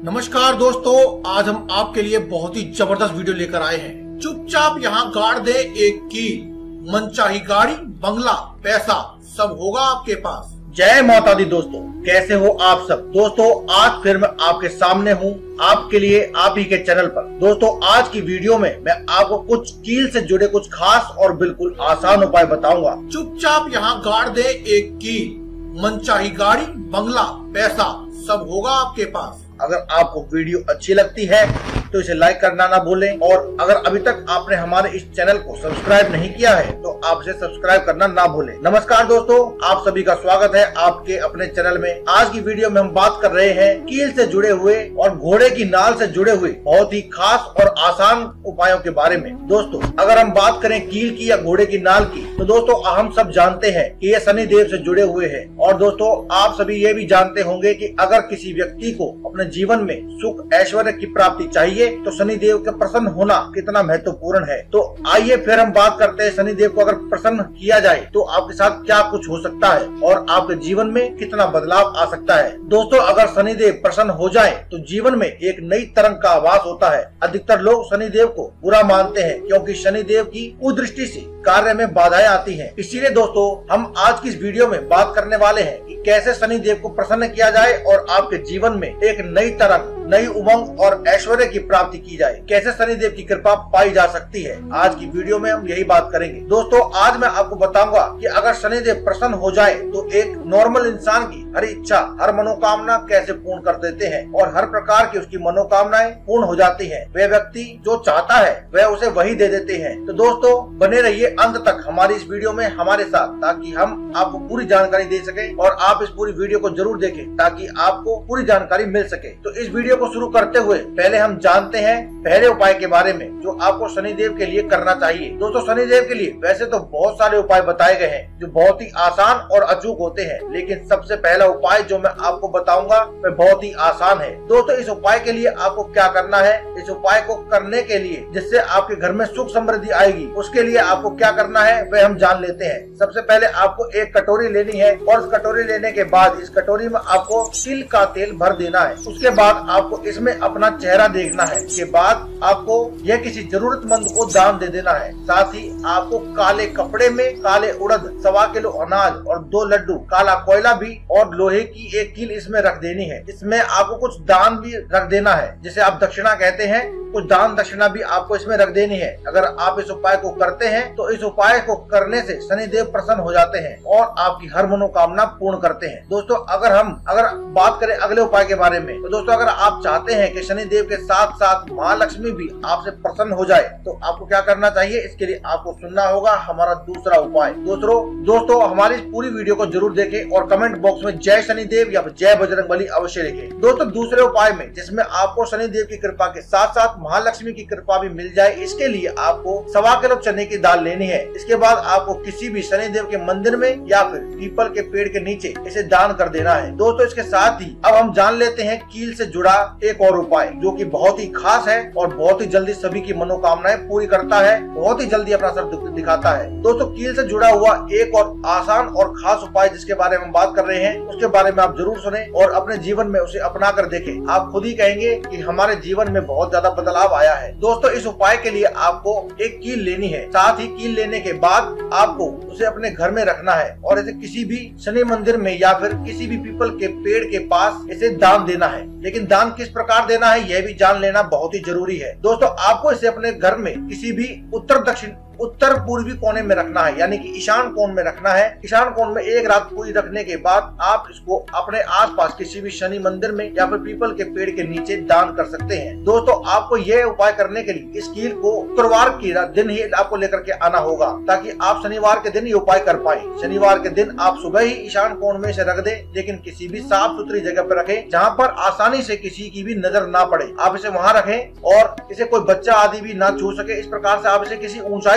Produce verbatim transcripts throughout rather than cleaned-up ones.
नमस्कार दोस्तों, आज हम आपके लिए बहुत ही जबरदस्त वीडियो लेकर आए हैं। चुपचाप यहाँ गाड़ दे एक कील, मनचाही गाड़ी, बंगला, पैसा सब होगा आपके पास। जय माता दी। दोस्तों कैसे हो आप सब। दोस्तों आज फिर मैं आपके सामने हूँ आपके लिए आप ही के चैनल पर। दोस्तों आज की वीडियो में मैं आपको कुछ कील से जुड़े कुछ खास और बिल्कुल आसान उपाय बताऊंगा। चुपचाप यहाँ गाड़ दे एक कील, मनचाही गाड़ी, बंगला, पैसा सब होगा आपके पास। अगर आपको वीडियो अच्छी लगती है तो इसे लाइक करना ना भूलें, और अगर अभी तक आपने हमारे इस चैनल को सब्सक्राइब नहीं किया है तो आप इसे सब्सक्राइब करना ना भूलें। नमस्कार दोस्तों, आप सभी का स्वागत है आपके अपने चैनल में। आज की वीडियो में हम बात कर रहे हैं कील से जुड़े हुए और घोड़े की नाल से जुड़े हुए बहुत ही खास और आसान उपायों के बारे में। दोस्तों अगर हम बात करें कील की या घोड़े की नाल की, तो दोस्तों हम सब जानते हैं कि ये शनि देव से जुड़े हुए हैं। और दोस्तों आप सभी ये भी जानते होंगे कि अगर किसी व्यक्ति को अपने जीवन में सुख ऐश्वर्य की प्राप्ति चाहिए तो शनि देव के प्रसन्न होना कितना महत्वपूर्ण है। तो आइए फिर हम बात करते हैं शनि देव को अगर प्रसन्न किया जाए तो आपके साथ क्या कुछ हो सकता है और आपके जीवन में कितना बदलाव आ सकता है। दोस्तों अगर शनि देव प्रसन्न हो जाए तो जीवन में एक नई तरंग का आभास होता है। अधिकतर लोग शनि देव को बुरा मानते हैं क्योंकि शनि देव की कुदृष्टि से कार्य में बाधाएं आती हैं। इसीलिए दोस्तों हम आज की इस वीडियो में बात करने वाले हैं कि कैसे शनि देव को प्रसन्न किया जाए और आपके जीवन में एक नई तरंग, नई उमंग और ऐश्वर्य की प्राप्ति की जाए। कैसे शनि देव की कृपा पाई जा सकती है, आज की वीडियो में हम यही बात करेंगे। दोस्तों आज मैं आपको बताऊंगा कि अगर शनि देव प्रसन्न हो जाए तो एक नॉर्मल इंसान की हर इच्छा, हर मनोकामना कैसे पूर्ण कर देते हैं और हर प्रकार की उसकी मनोकामनाएं पूर्ण हो जाती है। वह व्यक्ति जो चाहता है वह उसे वही दे देते हैं। तो दोस्तों बने रहिए अंत तक हमारी इस वीडियो में हमारे साथ, ताकि हम आपको पूरी जानकारी दे सके और आप इस पूरी वीडियो को जरूर देखें ताकि आपको पूरी जानकारी मिल सके। तो इस वीडियो को शुरू करते हुए पहले हम जानते हैं पहले उपाय के बारे में जो आपको शनि देव के लिए करना चाहिए। दोस्तों शनि देव के लिए वैसे तो बहुत सारे उपाय बताए गए हैं जो बहुत ही आसान और अचूक होते हैं, लेकिन सबसे पहला उपाय जो मैं आपको बताऊंगा वह बहुत ही आसान है। दोस्तों इस उपाय के लिए आपको क्या करना है, इस उपाय को करने के लिए जिससे आपके घर में सुख समृद्धि आएगी, उसके लिए आपको क्या करना है वह हम जान लेते हैं। सबसे पहले आपको एक कटोरी लेनी है और उस कटोरी लेने के बाद इस कटोरी में आपको तिल का तेल भर देना है। उसके बाद आपको इसमें अपना चेहरा देखना है। इसके बाद आपको यह किसी जरूरतमंद को दान दे देना है। साथ ही आपको काले कपड़े में काले उड़द, सवा किलो अनाज और दो लड्डू, काला कोयला भी और लोहे की एक कील इसमें रख देनी है। इसमें आपको कुछ दान भी रख देना है जिसे आप दक्षिणा कहते हैं। कुछ दान दक्षिणा भी आपको इसमें रख देनी है। अगर आप इस उपाय को करते हैं तो इस उपाय को करने से शनि देव प्रसन्न हो जाते हैं और आपकी हर मनोकामना पूर्ण करते हैं। दोस्तों अगर हम अगर बात करें अगले उपाय के बारे में, तो दोस्तों अगर आप चाहते हैं कि शनि देव के साथ साथ महालक्ष्मी भी आपसे प्रसन्न हो जाए तो आपको क्या करना चाहिए, इसके लिए आपको सुनना होगा हमारा दूसरा उपाय। दूसरों दोस्तों हमारी पूरी वीडियो को जरूर देखें और कमेंट बॉक्स में जय शनि देव या जय बजरंगबली अवश्य लिखें। दोस्तों दूसरे उपाय में जिसमें आपको शनि देव की कृपा के साथ साथ महालक्ष्मी की कृपा भी मिल जाए, इसके लिए आपको सवा किलो चने की दाल लेनी है। इसके बाद आपको किसी भी शनि देव के मंदिर में या फिर पीपल के पेड़ के नीचे इसे दान कर देना है। दोस्तों इसके साथ ही अब हम जान लेते हैं कील से जुड़ा एक और उपाय जो कि बहुत ही खास है और बहुत ही जल्दी सभी की मनोकामनाएं पूरी करता है, बहुत ही जल्दी अपना असर दिखाता है। दोस्तों कील से जुड़ा हुआ एक और आसान और खास उपाय जिसके बारे में हम बात कर रहे हैं उसके बारे में आप जरूर सुने और अपने जीवन में उसे अपना कर देखें। आप खुद ही कहेंगे कि हमारे जीवन में बहुत ज्यादा बदलाव आया है। दोस्तों इस उपाय के लिए आपको एक कील लेनी है। साथ ही कील लेने के बाद आपको उसे अपने घर में रखना है और इसे किसी भी शनि मंदिर में या फिर किसी भी पीपल के पेड़ के पास इसे दान देना है। लेकिन दान किस प्रकार देना है यह भी जान लेना बहुत ही जरूरी है। दोस्तों आपको इसे अपने घर में किसी भी उत्तर दक्षिण उत्तर पूर्वी कोने में रखना है, यानी कि ईशान कोण में रखना है। ईशान कोण में एक रात पूरी रखने के बाद आप इसको अपने आसपास किसी भी शनि मंदिर में या फिर पीपल के पेड़ के नीचे दान कर सकते हैं। दोस्तों आपको यह उपाय करने के लिए इस कील को शुक्रवार के दिन ही आपको लेकर के आना होगा ताकि आप शनिवार के दिन ये उपाय कर पाए। शनिवार के दिन आप सुबह ही ईशान कोण में इसे रख दे, लेकिन किसी भी साफ सुथरी जगह पर रखें जहाँ पर आसानी से किसी की भी नजर ना पड़े। आप इसे वहाँ रखें और इसे कोई बच्चा आदि भी ना छू सके। इस प्रकार से आप इसे किसी ऊंचाई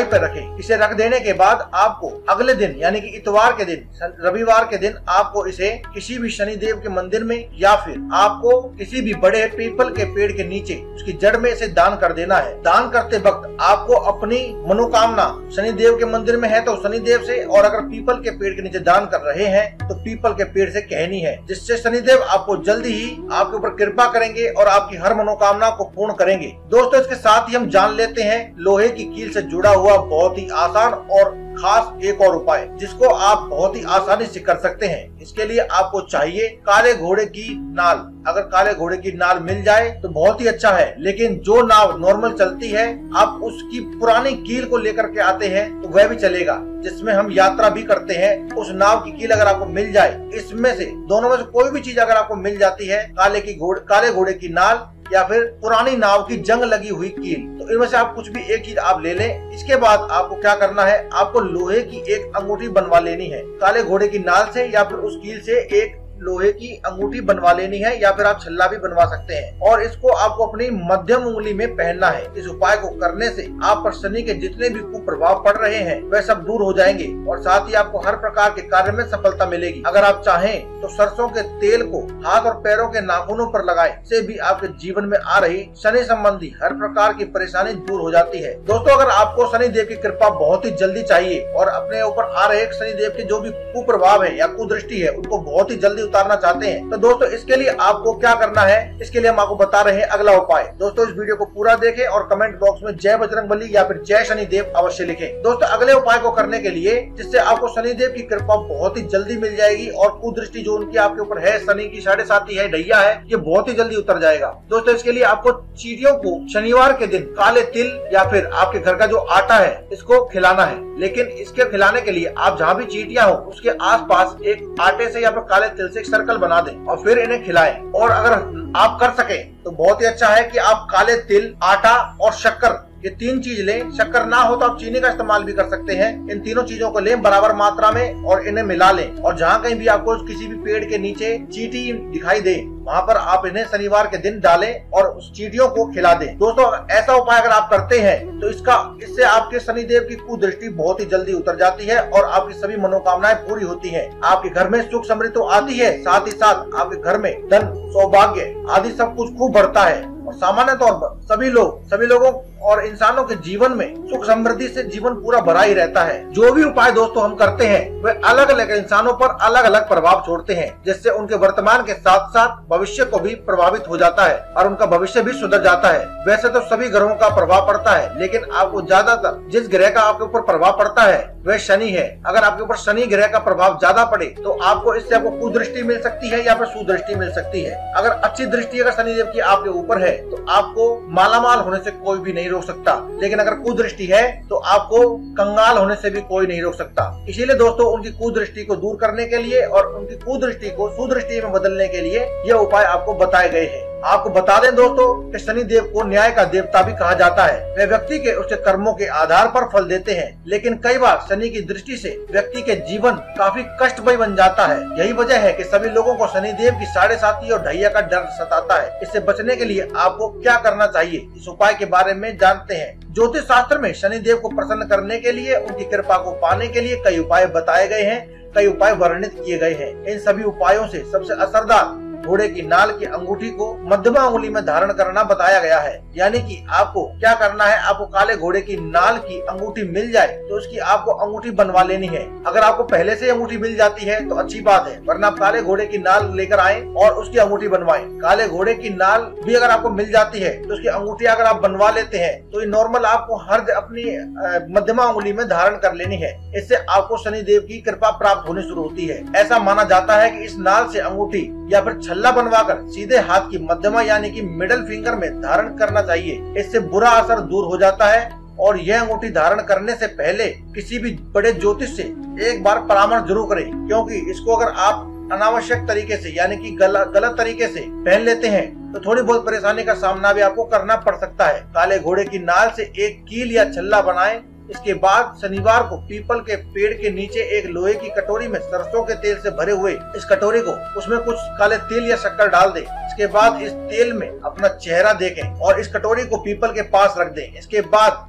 पर रखें। इसे रख देने के बाद आपको अगले दिन यानी कि इतवार के दिन, रविवार के दिन आपको इसे किसी भी शनिदेव के मंदिर में या फिर आपको किसी भी बड़े पीपल के पेड़ के नीचे उसकी जड़ में इसे दान कर देना है। दान करते वक्त आपको अपनी मनोकामना शनिदेव के मंदिर में है तो शनिदेव से, और अगर पीपल के पेड़ के नीचे दान कर रहे हैं तो पीपल के पेड़ से कहनी है, जिससे शनिदेव आपको जल्दी ही आपके ऊपर कृपा करेंगे और आपकी हर मनोकामना को पूर्ण करेंगे। दोस्तों, इसके साथ ही हम जान लेते हैं लोहे की कील से जुड़ा हुआ बहुत ही आसान और खास एक और उपाय जिसको आप बहुत ही आसानी से कर सकते हैं। इसके लिए आपको चाहिए काले घोड़े की नाल। अगर काले घोड़े की नाल मिल जाए तो बहुत ही अच्छा है, लेकिन जो नाव नॉर्मल चलती है आप उसकी पुरानी कील को लेकर के आते हैं तो वह भी चलेगा, जिसमें हम यात्रा भी करते हैं। उस नाव की कील अगर आपको मिल जाए, इसमें से दोनों में से कोई भी चीज अगर आपको मिल जाती है, काले की घोड़े काले घोड़े की नाल या फिर पुरानी नाव की जंग लगी हुई कील, तो इनमें से आप कुछ भी एक चीज आप ले लें। इसके बाद आपको क्या करना है, आपको लोहे की एक अंगूठी बनवा लेनी है। काले घोड़े की नाल से या फिर उस कील से एक लोहे की अंगूठी बनवा लेनी है, या फिर आप छल्ला भी बनवा सकते हैं, और इसको आपको अपनी मध्यम उंगली में पहनना है। इस उपाय को करने से आप पर शनि के जितने भी कुप्रभाव पड़ रहे हैं वह सब दूर हो जाएंगे और साथ ही आपको हर प्रकार के कार्य में सफलता मिलेगी। अगर आप चाहें तो सरसों के तेल को हाथ और पैरों के नाखूनों पर लगाएं, इससे भी आपके जीवन में आ रही शनि संबंधी हर प्रकार की परेशानी दूर हो जाती है। दोस्तों, अगर आपको शनि देव की कृपा बहुत ही जल्दी चाहिए और अपने ऊपर आ रहे शनि देव के जो भी कुप्रभाव है या कुदृष्टि है उनको बहुत ही जल्दी उतारना चाहते हैं, तो दोस्तों इसके लिए आपको क्या करना है, इसके लिए हम आपको बता रहे हैं अगला उपाय। दोस्तों, इस वीडियो को पूरा देखें और कमेंट बॉक्स में जय बजरंगबली या फिर जय शनिदेव अवश्य लिखें। दोस्तों, अगले उपाय को करने के लिए जिससे आपको शनिदेव की कृपा बहुत ही जल्दी मिल जाएगी और कुदृष्टि जो उनकी आपके ऊपर है, शनि की साढ़े साथी है, ढैया है, ये बहुत ही जल्दी उतर जाएगा। दोस्तों, इसके लिए आपको चींटियों को शनिवार के दिन काले तिल या फिर आपके घर का जो आटा है इसको खिलाना है, लेकिन इसके खिलाने के लिए आप जहाँ भी चींटियां हो उसके आसपास एक आटे से या फिर काले तिल से एक सर्कल बना दें और फिर इन्हें खिलाएं। और अगर आप कर सके तो बहुत ही अच्छा है कि आप काले तिल, आटा और शक्कर, ये तीन चीज लें। शक्कर ना हो तो आप चीनी का इस्तेमाल भी कर सकते हैं। इन तीनों चीजों को लें बराबर मात्रा में और इन्हें मिला लें, और जहाँ कहीं भी आपको किसी भी पेड़ के नीचे चींटी दिखाई दे वहाँ पर आप इन्हें शनिवार के दिन डालें और उस चींटियों को खिला दें। दोस्तों, ऐसा उपाय अगर आप करते हैं तो इसका इससे आपके शनिदेव की कुदृष्टि बहुत ही जल्दी उतर जाती है और आपकी सभी मनोकामनाएं पूरी होती हैं। आपके घर में सुख समृद्धि तो आती है, साथ ही साथ आपके घर में धन, सौभाग्य आदि सब कुछ खूब बढ़ता है। और सामान्य तौर पर सभी लोग सभी लोगों और इंसानों के जीवन में सुख समृद्धि से जीवन पूरा भरा ही रहता है। जो भी उपाय दोस्तों हम करते हैं वे अलग अलग इंसानों पर अलग अलग प्रभाव छोड़ते हैं, जिससे उनके वर्तमान के साथ साथ भविष्य को भी प्रभावित हो जाता है और उनका भविष्य भी सुधर जाता है। वैसे तो सभी ग्रहों का प्रभाव पड़ता है, लेकिन आपको ज्यादातर जिस ग्रह का आपके ऊपर प्रभाव पड़ता है वह शनि है। अगर आपके ऊपर शनि ग्रह का प्रभाव ज्यादा पड़े तो आपको इससे आपको कुदृष्टि मिल सकती है या फिर सुदृष्टि मिल सकती है। अगर अच्छी दृष्टि अगर शनिदेव की आपके ऊपर है तो आपको मालामाल होने से कोई भी नहीं रोक सकता, लेकिन अगर कुदृष्टि है तो आपको कंगाल होने से भी कोई नहीं रोक सकता। इसीलिए दोस्तों, उनकी कुदृष्टि को दूर करने के लिए और उनकी कुदृष्टि को सुदृष्टि में बदलने के लिए ये उपाय आपको बताए गए हैं। आपको बता दें दोस्तों कि शनि देव को न्याय का देवता भी कहा जाता है। वे व्यक्ति के उसके कर्मों के आधार पर फल देते हैं, लेकिन कई बार शनि की दृष्टि से व्यक्ति के जीवन काफी कष्टमय बन जाता है। यही वजह है कि सभी लोगों को शनि देव की साढ़े साती और ढैया का डर सताता है। इससे बचने के लिए आपको क्या करना चाहिए, इस उपाय के बारे में जानते हैं। ज्योतिष शास्त्र में शनि देव को प्रसन्न करने के लिए, उनकी कृपा को पाने के लिए कई उपाय बताए गए हैं, कई उपाय वर्णित किए गए हैं। इन सभी उपायों से सबसे असरदार घोड़े की नाल की अंगूठी को मध्यमा उंगली में धारण करना बताया गया है। यानी कि आपको क्या करना है, आपको काले घोड़े की नाल की अंगूठी मिल जाए तो उसकी आपको अंगूठी बनवा लेनी है। अगर आपको पहले से अंगूठी मिल जाती है तो अच्छी बात है, वरना आप काले घोड़े की नाल लेकर आए और उसकी अंगूठी बनवाएं। काले घोड़े की नाल भी अगर आपको मिल जाती है तो उसकी अंगूठी अगर आप बनवा लेते हैं तो ये नॉर्मल आपको हर अपनी मध्यमा उंगली में धारण कर लेनी है। इससे आपको शनि देव की कृपा प्राप्त होनी शुरू होती है। ऐसा माना जाता है कि इस नाल से अंगूठी या फिर छल्ला बनवाकर सीधे हाथ की मध्यमा यानी कि मिडल फिंगर में धारण करना चाहिए। इससे बुरा असर दूर हो जाता है और यह अंगूठी धारण करने से पहले किसी भी बड़े ज्योतिष से एक बार परामर्श जरूर करें, क्योंकि इसको अगर आप अनावश्यक तरीके से यानी कि गलत गलत तरीके से पहन लेते हैं तो थोड़ी बहुत परेशानी का सामना भी आपको करना पड़ सकता है। काले घोड़े की नाल से एक कील या छल्ला बनाएं। इसके बाद शनिवार को पीपल के पेड़ के नीचे एक लोहे की कटोरी में सरसों के तेल से भरे हुए इस कटोरी को उसमें कुछ काले तिल या शक्कर डाल दें। इसके बाद इस तेल में अपना चेहरा देखें और इस कटोरी को पीपल के पास रख दें। इसके बाद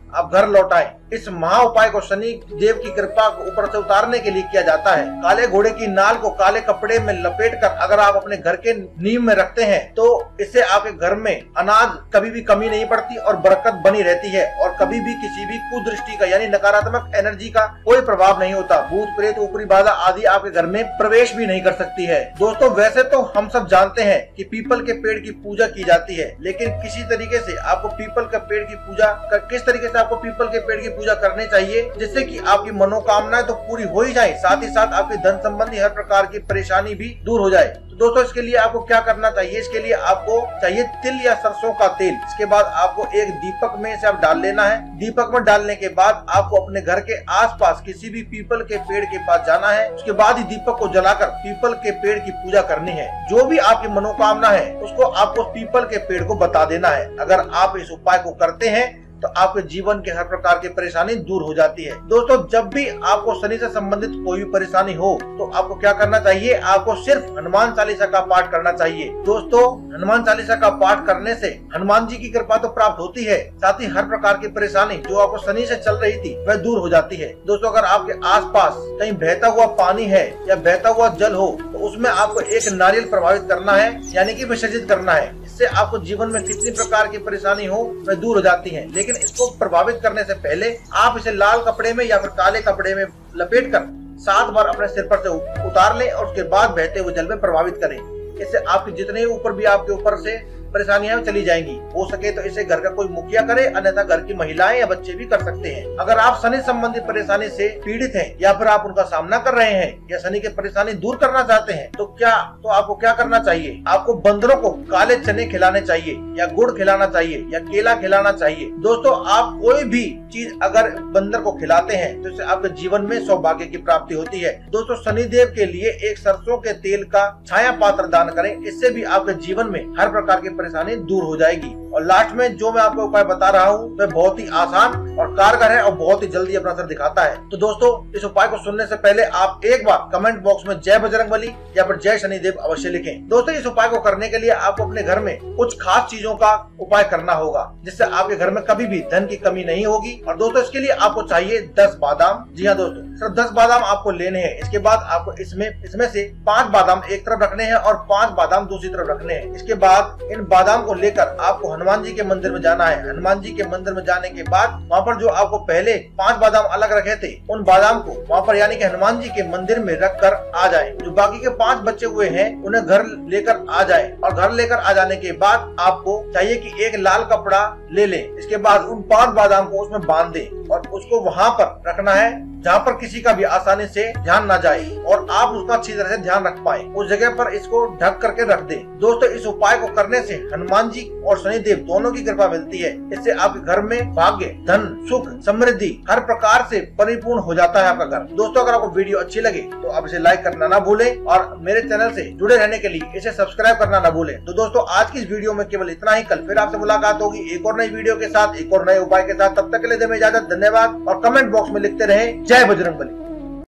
आप घर लौट आए। इस महा उपाय को शनि देव की कृपा को ऊपर से उतारने के लिए किया जाता है। काले घोड़े की नाल को काले कपड़े में लपेटकर अगर आप अपने घर के नींव में रखते हैं तो इससे आपके घर में अनाज कभी भी कमी नहीं पड़ती और बरकत बनी रहती है और कभी भी किसी भी कुदृष्टि का यानी नकारात्मक एनर्जी का कोई प्रभाव नहीं होता। भूत प्रेत ऊपरी बाधा आदि आपके घर में प्रवेश भी नहीं कर सकती है। दोस्तों वैसे तो हम सब जानते हैं कि पीपल के पेड़ की पूजा की जाती है, लेकिन किसी तरीके से आपको पीपल के पेड़ की पूजा किस तरीके से आपको पीपल के पेड़ की पूजा करनी चाहिए जिससे कि आपकी मनोकामनाएं तो पूरी हो ही जाए, साथ ही साथ आपके धन संबंधी हर प्रकार की परेशानी भी दूर हो जाए। तो दोस्तों इसके लिए आपको क्या करना चाहिए, इसके लिए आपको चाहिए तिल या सरसों का तेल। इसके बाद आपको एक दीपक में से आप डाल लेना है। दीपक में डालने के बाद आपको अपने घर के आसपास किसी भी पीपल के पेड़ के पास जाना है। उसके बाद ही दीपक को जलाकर पीपल के पेड़ की पूजा करनी है। जो भी आपकी मनोकामना है उसको आपको पीपल के पेड़ को बता देना है। अगर आप इस उपाय को करते हैं तो आपके जीवन के हर प्रकार की परेशानी दूर हो जाती है। दोस्तों जब भी आपको शनि से संबंधित कोई भी परेशानी हो तो आपको क्या करना चाहिए, आपको सिर्फ हनुमान चालीसा का पाठ करना चाहिए। दोस्तों हनुमान चालीसा का पाठ करने से हनुमान जी की कृपा तो प्राप्त होती है, साथ ही हर प्रकार की परेशानी जो आपको शनि से चल रही थी वह दूर हो जाती है। दोस्तों अगर आपके आसपास कहीं बहता हुआ पानी है या बहता हुआ जल हो तो उसमें आपको एक नारियल प्रभावित करना है यानी कि विसर्जित करना है। इससे आपको जीवन में कितनी प्रकार की परेशानी हो वह दूर हो जाती है। लेकिन इसको प्रभावित करने से पहले आप इसे लाल कपड़े में या फिर काले कपड़े में लपेटकर सात बार अपने सिर पर से उतार लें और उसके बाद बहते हुए जल में प्रभावित करें। इससे आपके जितने ऊपर भी आपके ऊपर से परेशानियां चली जाएंगी। हो सके तो इसे घर का कोई मुखिया करे, अन्यथा घर की महिलाएं या बच्चे भी कर सकते हैं। अगर आप शनि संबंधी परेशानी से पीड़ित हैं या फिर आप उनका सामना कर रहे हैं या शनि की परेशानी दूर करना चाहते हैं तो क्या तो आपको क्या करना चाहिए, आपको बंदरों को काले चने खिलाने चाहिए या गुड़ खिलाना चाहिए या केला खिलाना चाहिए। दोस्तों आप कोई भी चीज अगर बंदर को खिलाते हैं तो इससे आपके जीवन में सौभाग्य की प्राप्ति होती है। दोस्तों शनिदेव के लिए एक सरसों के तेल का छाया पात्र दान करें, इससे भी आपके जीवन में हर प्रकार की परेशानी दूर हो जाएगी। और लास्ट में जो मैं आपको उपाय बता रहा हूँ वह बहुत ही आसान और कारगर है और बहुत ही जल्दी अपना असर दिखाता है। तो दोस्तों इस उपाय को सुनने से पहले आप एक बार कमेंट बॉक्स में जय बजरंगबली या फिर जय शनिदेव अवश्य लिखें। दोस्तों इस उपाय को करने के लिए आपको अपने घर में कुछ खास चीजों का उपाय करना होगा जिससे आपके घर में कभी भी धन की कमी नहीं होगी। और दोस्तों इसके लिए आपको चाहिए दस बादाम। जी हाँ दोस्तों सिर्फ दस बादाम आपको लेने हैं। इसके बाद आपको इसमें इसमें से पांच बादाम एक तरफ रखने हैं और पांच बादाम दूसरी तरफ रखने हैं। इसके बाद इन बादाम को लेकर आपको हनुमान जी के मंदिर में जाना है। हनुमान जी के मंदिर में जाने के बाद वहाँ पर जो आपको पहले पांच बादाम अलग रखे थे उन बादाम को वहाँ पर यानी कि हनुमान जी के मंदिर में रख कर आ जाए। जो बाकी के पांच बचे हुए हैं उन्हें घर लेकर आ जाए और घर लेकर आ जाने के बाद आपको चाहिए कि एक लाल कपड़ा ले लें। इसके बाद उन पांच बादाम को उसमें बांध दें और उसको वहाँ पर रखना है जहाँ पर किसी का भी आसानी से ध्यान ना जाए और आप उसका अच्छी तरह से ध्यान रख पाए। उस जगह पर इसको ढक करके रख दें। दोस्तों इस उपाय को करने से हनुमान जी और शनिदेव दोनों की कृपा मिलती है। इससे आपके घर में भाग्य, धन, सुख, समृद्धि हर प्रकार से परिपूर्ण हो जाता है आपका घर। दोस्तों अगर आपको वीडियो अच्छी लगे तो आप इसे लाइक करना ना भूलें और मेरे चैनल से जुड़े रहने के लिए इसे सब्सक्राइब करना ना भूलें। तो दोस्तों आज की इस वीडियो में केवल इतना ही। कल फिर आपसे मुलाकात होगी एक और नई वीडियो के साथ, एक और नए उपाय के साथ। तब तक के लिए दें इजाजत। धन्यवाद और कमेंट बॉक्स में लिखते रहे जय बजरंगबली।